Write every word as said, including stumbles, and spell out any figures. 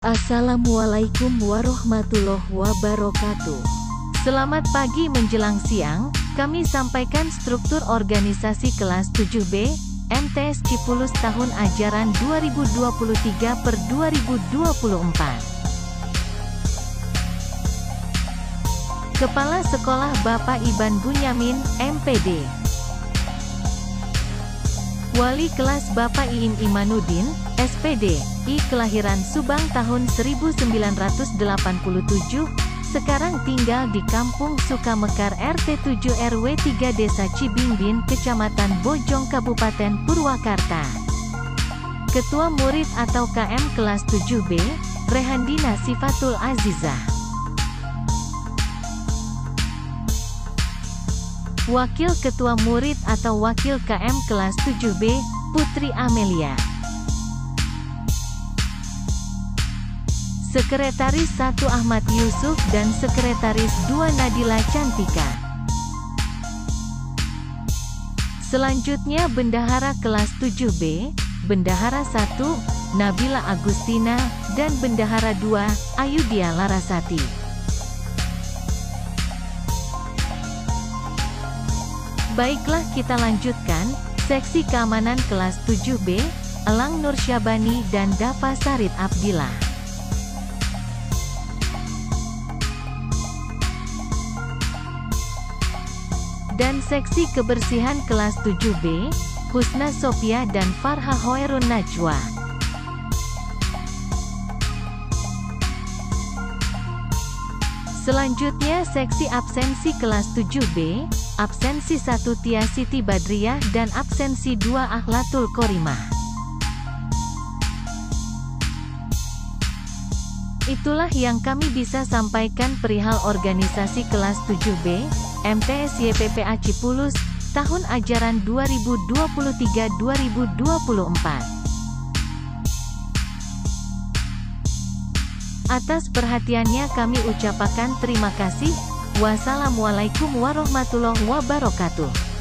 Assalamualaikum warahmatullahi wabarakatuh. Selamat pagi menjelang siang, kami sampaikan struktur organisasi kelas tujuh B, M T S Cipulus tahun ajaran dua ribu dua puluh tiga per dua ribu dua puluh empat. Kepala Sekolah Bapak Iban Bunyamin, M P D. Wali kelas Bapak Iim Imanuddin, S P D, I kelahiran Subang tahun seribu sembilan ratus delapan puluh tujuh, sekarang tinggal di Kampung Sukamekar R T tujuh R W tiga Desa Cibingbin, Kecamatan Bojong, Kabupaten Purwakarta. Ketua Murid atau K M kelas tujuh B, Rehandina Sifatul Azizah. Wakil Ketua Murid atau Wakil K M kelas tujuh B, Putri Amelia. Sekretaris satu Ahmad Yusuf dan Sekretaris dua Nadila Cantika. Selanjutnya Bendahara kelas tujuh B, Bendahara satu, Nabila Agustina, dan Bendahara dua, Ayudia Larasati. Baiklah, kita lanjutkan. Seksi Keamanan kelas tujuh B, Elang Nur Syabani dan Dava Sarid Abdillah. Dan Seksi Kebersihan kelas tujuh B, Husna Sofia dan Farha Hoerun Najwa. Selanjutnya Seksi Absensi kelas tujuh B, Absensi satu Tia Siti Badriah dan Absensi dua Akhlatul Korimah. Itulah yang kami bisa sampaikan perihal organisasi kelas tujuh B, M T S Y P P A Cipulus, tahun ajaran dua ribu dua puluh tiga dua ribu dua puluh empat. Atas perhatiannya kami ucapkan terima kasih. Wassalamualaikum warahmatullahi wabarakatuh.